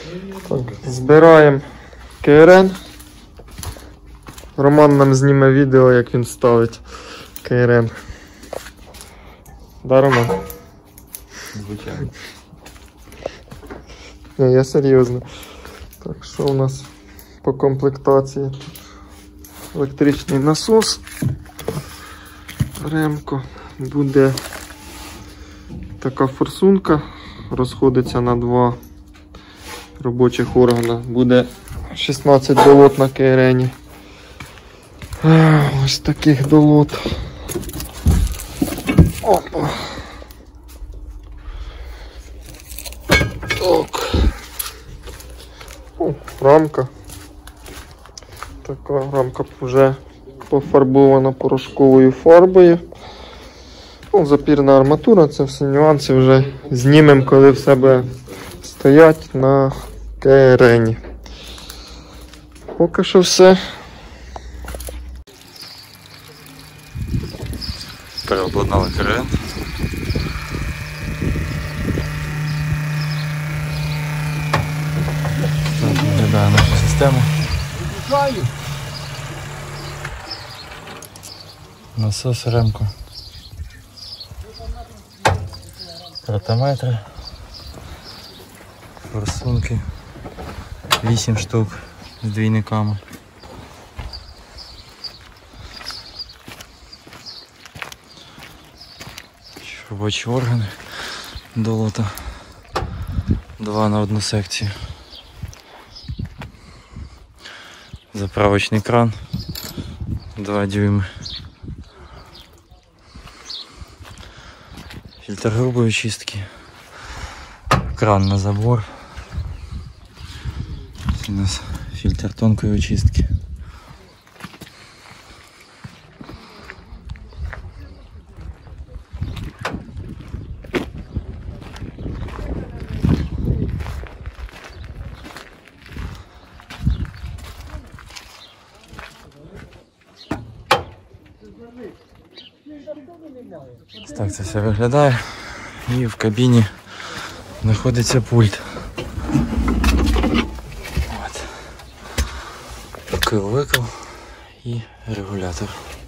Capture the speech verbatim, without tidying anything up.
Так, збираємо КРН. Роман нам зніме відео, як він ставить КРН. Да, Роман? Звичайно. Не, я серйозно. Так, що у нас по комплектації? Тут електричний насос. Ремко. Буде така форсунка. Розходиться на два робочих органи. Буде шістнадцять долот на КРНі. Ось таких долот. Опа. Так. О, рамка. Така рамка вже пофарбована порошковою фарбою. Ну, запірна арматура, це всі нюанси вже знімемо, коли в себе стоять на КРНі. Поки що все. Переобладнали КРН. Так виглядає наша система. Насос, ремко. Ротометри. Форсунки. вісім штук з двійниками. Робочі органи долота. Два на одну секцію. Заправочний кран. Два дюйми. Фільтр грубої очистки. Кран на забор. Це у нас фільтр тонкої очистки. Так це все виглядає. І в кабіні знаходиться пульт. От. Вкл-викл і регулятор.